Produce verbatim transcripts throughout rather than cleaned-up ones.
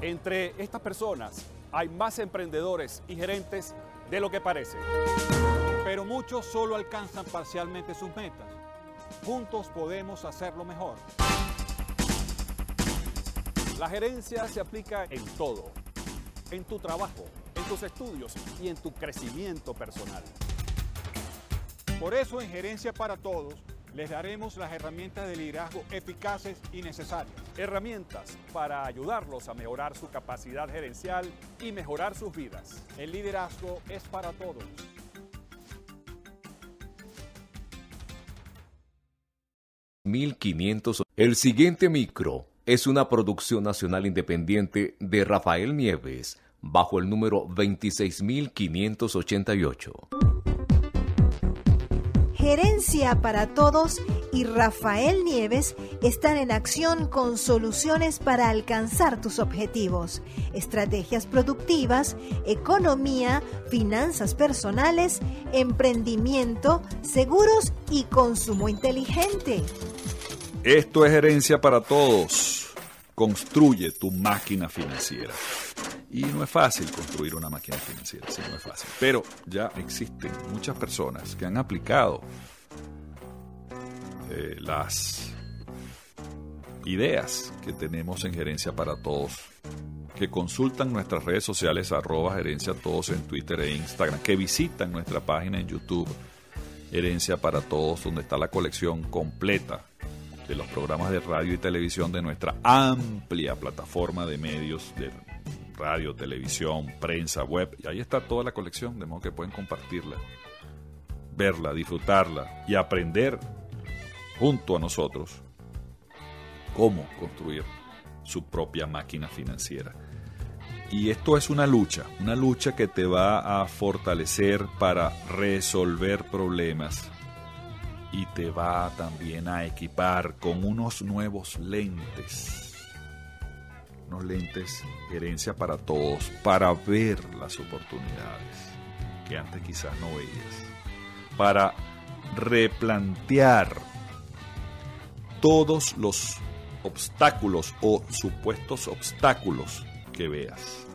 Entre estas personas hay más emprendedores y gerentes de lo que parece. Pero muchos solo alcanzan parcialmente sus metas. Juntos podemos hacerlo mejor. La gerencia se aplica en todo, en tu trabajo, en tus estudios y en tu crecimiento personal. Por eso en Gerencia para Todos les daremos las herramientas de liderazgo eficaces y necesarias. Herramientas para ayudarlos a mejorar su capacidad gerencial y mejorar sus vidas. El liderazgo es para todos. mil quinientos. El siguiente micro es una producción nacional independiente de Rafael Nieves, bajo el número veintiséis mil quinientos ochenta y ocho. Gerencia para Todos y Rafael Nieves están en acción con soluciones para alcanzar tus objetivos, estrategias productivas, economía, finanzas personales, emprendimiento, seguros y consumo inteligente. Esto es Gerencia para Todos. Construye tu máquina financiera. Y no es fácil construir una máquina financiera, sí, no es fácil. Pero ya existen muchas personas que han aplicado eh, las ideas que tenemos en Gerencia para Todos, que consultan nuestras redes sociales, arroba Gerencia Todos en Twitter e Instagram, que visitan nuestra página en YouTube, Gerencia para Todos, donde está la colección completa de los programas de radio y televisión de nuestra amplia plataforma de medios de radio, televisión, prensa, web. Y ahí está toda la colección, de modo que pueden compartirla, verla, disfrutarla y aprender junto a nosotros cómo construir su propia máquina financiera. Y esto es una lucha, una lucha que te va a fortalecer para resolver problemas y te va también a equipar con unos nuevos lentes. Unos lentes Gerencia para Todos, para ver las oportunidades que antes quizás no veías, para replantear todos los obstáculos o supuestos obstáculos que veas.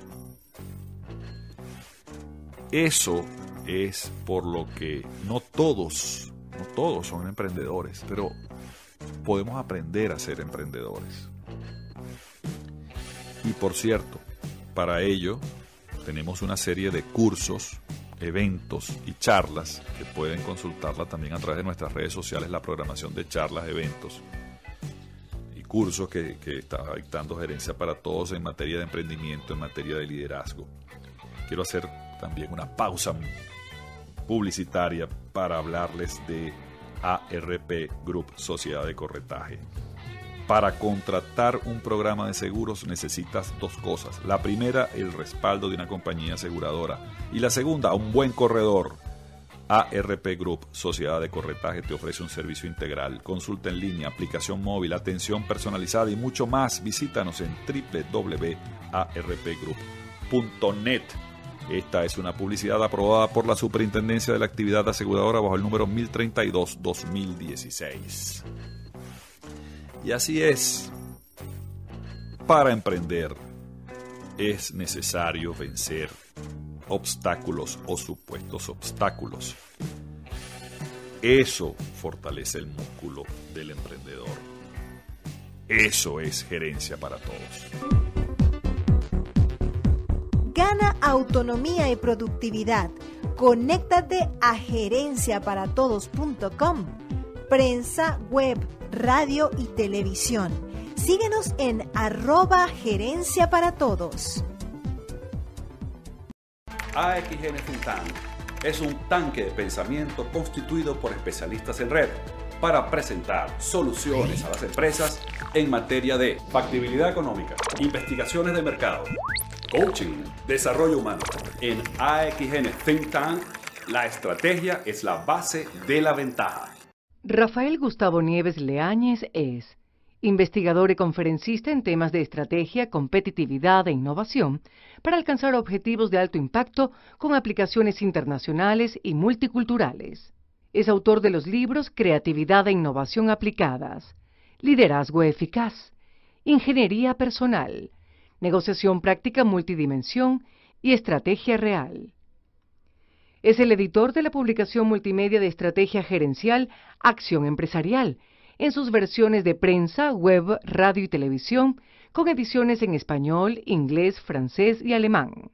Eso es por lo que no todos, no todos son emprendedores, pero podemos aprender a ser emprendedores. Y por cierto, para ello tenemos una serie de cursos, eventos y charlas que pueden consultarla también a través de nuestras redes sociales, la programación de charlas, eventos y cursos que, que está dictando Gerencia para Todos en materia de emprendimiento, en materia de liderazgo. Quiero hacer también una pausa publicitaria para hablarles de A R P Group, Sociedad de Corretaje. Para contratar un programa de seguros necesitas dos cosas. La primera, el respaldo de una compañía aseguradora. Y la segunda, un buen corredor. A R P Group, Sociedad de Corretaje, te ofrece un servicio integral. Consulta en línea, aplicación móvil, atención personalizada y mucho más. Visítanos en doble u doble u doble u punto a r p group punto net. Esta es una publicidad aprobada por la Superintendencia de la Actividad Aseguradora bajo el número mil treinta y dos guión dos mil dieciséis. Y así es, para emprender es necesario vencer obstáculos o supuestos obstáculos. Eso fortalece el músculo del emprendedor. Eso es Gerencia para Todos. Gana autonomía y productividad. Conéctate a gerencia para todos punto com. Prensa, web, radio y televisión. Síguenos en arroba Gerencia para Todos. A X N Think Tank es un tanque de pensamiento constituido por especialistas en red para presentar soluciones a las empresas en materia de factibilidad económica, investigaciones de mercado, coaching, desarrollo humano. En A X N Think Tank, la estrategia es la base de la ventaja. Rafael Gustavo Nieves Leáñez es investigador y conferencista en temas de estrategia, competitividad e innovación para alcanzar objetivos de alto impacto con aplicaciones internacionales y multiculturales. Es autor de los libros Creatividad e Innovación Aplicadas, Liderazgo Eficaz, Ingeniería Personal, negociación práctica multidimensión y estrategia real. Es el editor de la publicación multimedia de estrategia gerencial Acción Empresarial, en sus versiones de prensa, web, radio y televisión, con ediciones en español, inglés, francés y alemán.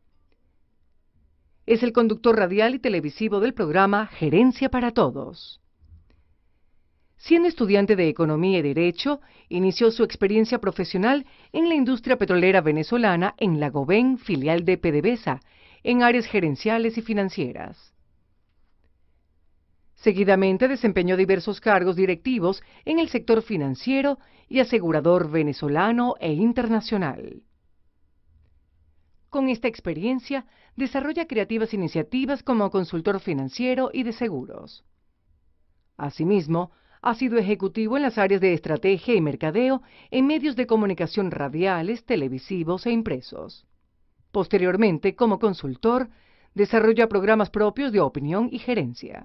Es el conductor radial y televisivo del programa Gerencia para Todos. Siendo estudiante de Economía y Derecho, inició su experiencia profesional en la industria petrolera venezolana en la Goven, filial de PDVSA, en áreas gerenciales y financieras. Seguidamente desempeñó diversos cargos directivos en el sector financiero y asegurador venezolano e internacional. Con esta experiencia, desarrolla creativas iniciativas como consultor financiero y de seguros. Asimismo, ha sido ejecutivo en las áreas de estrategia y mercadeo en medios de comunicación radiales, televisivos e impresos. Posteriormente, como consultor, desarrolla programas propios de opinión y gerencia.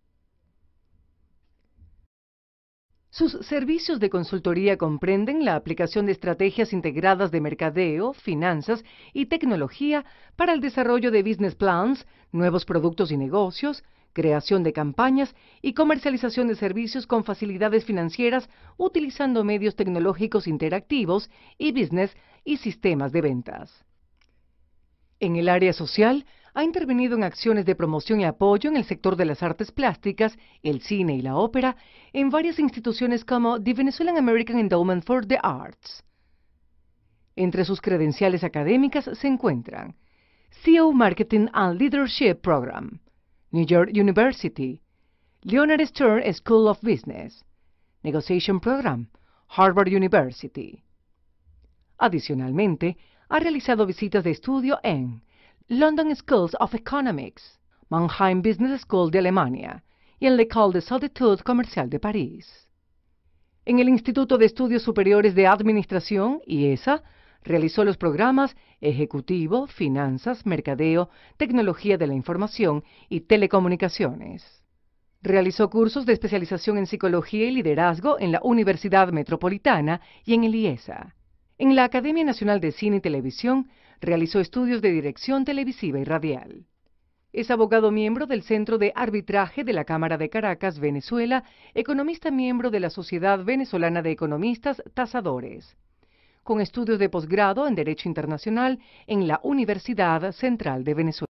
Sus servicios de consultoría comprenden la aplicación de estrategias integradas de mercadeo, finanzas y tecnología para el desarrollo de business plans, nuevos productos y negocios, creación de campañas y comercialización de servicios con facilidades financieras utilizando medios tecnológicos interactivos y business y sistemas de ventas. En el área social, ha intervenido en acciones de promoción y apoyo en el sector de las artes plásticas, el cine y la ópera, en varias instituciones como The Venezuelan American Endowment for the Arts. Entre sus credenciales académicas se encuentran C E O Marketing and Leadership Program, New York University, Leonard Stern School of Business, Negotiation Program, Harvard University. Adicionalmente, ha realizado visitas de estudio en London Schools of Economics, Mannheim Business School de Alemania y en l'École des Hautes Comercial de París. En el Instituto de Estudios Superiores de Administración, I E S A, realizó los programas Ejecutivo, Finanzas, Mercadeo, Tecnología de la Información y Telecomunicaciones. Realizó cursos de especialización en Psicología y Liderazgo en la Universidad Metropolitana y en el I E S A. En la Academia Nacional de Cine y Televisión, realizó estudios de dirección televisiva y radial. Es abogado miembro del Centro de Arbitraje de la Cámara de Caracas, Venezuela, economista miembro de la Sociedad Venezolana de Economistas Tasadores, con estudios de posgrado en Derecho Internacional en la Universidad Central de Venezuela.